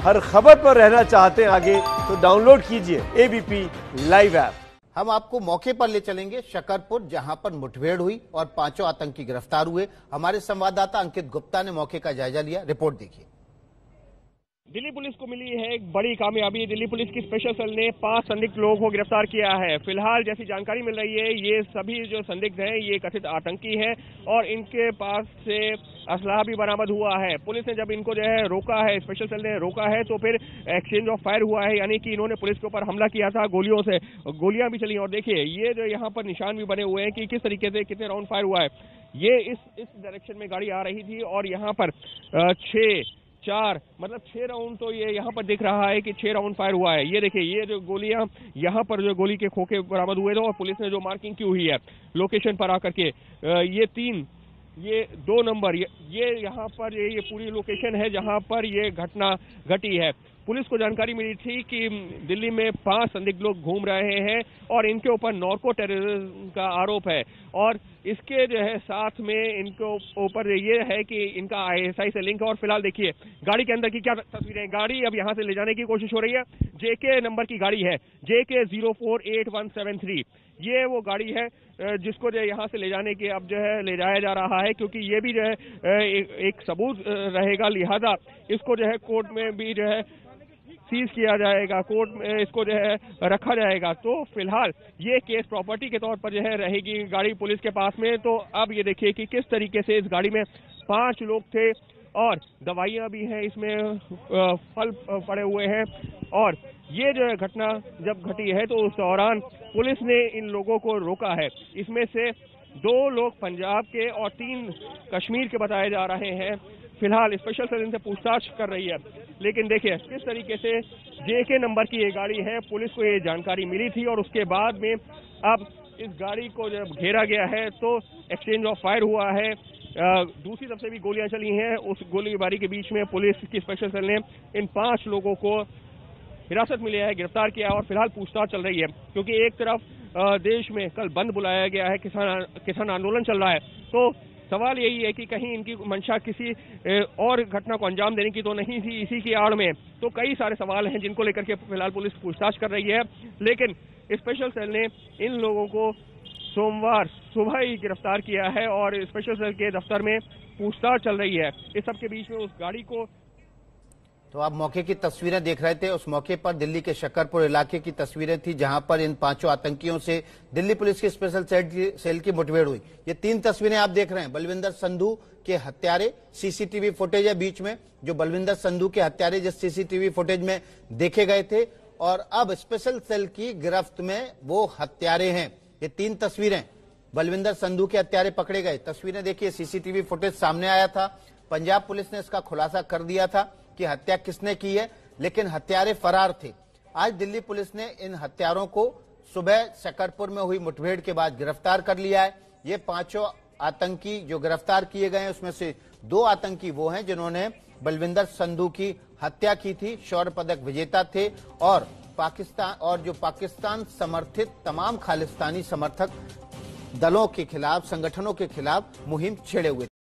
हर खबर पर रहना चाहते हैं आगे तो डाउनलोड कीजिए एबीपी लाइव ऐप। हम आपको मौके पर ले चलेंगे शकरपुर, जहां पर मुठभेड़ हुई और 5 आतंकी गिरफ्तार हुए। हमारे संवाददाता अंकित गुप्ता ने मौके का जायजा लिया। रिपोर्ट देखिए। दिल्ली पुलिस को मिली है एक बड़ी कामयाबी। दिल्ली पुलिस की स्पेशल सेल ने 5 संदिग्ध लोगों को गिरफ्तार किया है। फिलहाल जैसी जानकारी मिल रही है, ये सभी जो संदिग्ध हैं ये कथित आतंकी हैं और इनके पास से असलाह भी बरामद हुआ है। पुलिस ने जब इनको जो है रोका है, स्पेशल सेल ने रोका है, तो फिर एक्सचेंज ऑफ फायर हुआ है, यानी कि इन्होंने पुलिस के ऊपर हमला किया था गोलियों से। गोलियां भी चली और देखिए ये जो यहाँ पर निशान भी बने हुए हैं कि किस तरीके से कितने राउंड फायर हुआ है। ये इस डायरेक्शन में गाड़ी आ रही थी और यहाँ पर 6 राउंड तो ये यहाँ पर दिख रहा है कि 6 राउंड फायर हुआ है। ये देखिए ये जो गोलियां यहाँ पर जो गोली के खोखे बरामद हुए थे और पुलिस ने जो मार्किंग की हुई है लोकेशन पर आकर के, ये 3 ये 2 नंबर ये यहाँ पर ये पूरी लोकेशन है जहाँ पर ये घटना घटी है। पुलिस को जानकारी मिली थी कि दिल्ली में 5 संदिग्ध लोग घूम रहे हैं और इनके ऊपर नार्को टेररिज्म का आरोप है और इसके जो है साथ में इनको ऊपर ये है कि इनका आईएसआई से लिंक है। और फिलहाल देखिए गाड़ी के अंदर की क्या तस्वीरें। गाड़ी अब यहाँ से ले जाने की कोशिश हो रही है। JK नंबर की गाड़ी है, JK 048173। ये वो गाड़ी है जिसको जो है यहाँ से ले जाने के अब जो है ले जाया जा रहा है, क्योंकि ये भी जो है एक सबूत रहेगा, लिहाजा इसको जो है कोर्ट में भी जो है सीज किया जाएगा, कोर्ट में इसको जो है रखा जाएगा। तो फिलहाल ये केस प्रॉपर्टी के तौर पर जो है रहेगी गाड़ी पुलिस के पास में। तो अब ये देखिए कि किस तरीके से इस गाड़ी में 5 लोग थे और दवाइयां भी हैं, इसमें फल पड़े हुए हैं। और ये जो है घटना जब घटी है तो उस दौरान पुलिस ने इन लोगों को रोका है। इसमें से 2 लोग पंजाब के और 3 कश्मीर के बताए जा रहे हैं। फिलहाल स्पेशल सेल इनसे पूछताछ कर रही है, लेकिन देखिए किस तरीके से JK नंबर की ये गाड़ी है, पुलिस को ये जानकारी मिली थी और उसके बाद में अब इस गाड़ी को जब घेरा गया है तो एक्सचेंज ऑफ फायर हुआ है। दूसरी तरफ से भी गोलियां चली हैं। उस गोलीबारी के बीच में पुलिस की स्पेशल सेल ने इन 5 लोगों को हिरासत में लिया है, गिरफ्तार किया है और फिलहाल पूछताछ चल रही है। क्योंकि एक तरफ देश में कल बंद बुलाया गया है, किसान आंदोलन चल रहा है, तो सवाल यही है कि कहीं इनकी मंशा किसी और घटना को अंजाम देने की तो नहीं थी इसी की आड़ में। तो कई सारे सवाल हैं जिनको लेकर के फिलहाल पुलिस पूछताछ कर रही है, लेकिन स्पेशल सेल ने इन लोगों को सोमवार सुबह ही गिरफ्तार किया है और स्पेशल सेल के दफ्तर में पूछताछ चल रही है। इस सबके बीच में उस गाड़ी को, तो आप मौके की तस्वीरें देख रहे थे। उस मौके पर दिल्ली के शकरपुर इलाके की तस्वीरें थी, जहां पर इन 5 आतंकियों से दिल्ली पुलिस की स्पेशल सेल की मुठभेड़ हुई। ये 3 तस्वीरें आप देख रहे हैं। बलविंदर संधू के हत्यारे, सीसीटीवी फुटेज है बीच में, जो बलविंदर संधू के हत्यारे जिस सीसीटीवी फुटेज में देखे गए थे, और अब स्पेशल सेल की गिरफ्त में वो हत्यारे हैं। ये 3 तस्वीरें, बलविंदर संधू के हत्यारे पकड़े गए। तस्वीरें देखिए, सीसीटीवी फुटेज सामने आया था। पंजाब पुलिस ने इसका खुलासा कर दिया था कि हत्या किसने की है, लेकिन हत्यारे फरार थे। आज दिल्ली पुलिस ने इन हत्यारों को सुबह शकरपुर में हुई मुठभेड़ के बाद गिरफ्तार कर लिया है। ये 5 आतंकी जो गिरफ्तार किए गए हैं उसमें से 2 आतंकी वो हैं जिन्होंने बलविंदर संधू की हत्या की थी, शौर्य पदक विजेता थे और पाकिस्तान समर्थित तमाम खालिस्तानी समर्थक दलों के खिलाफ, संगठनों के खिलाफ मुहिम छेड़े हुए थे।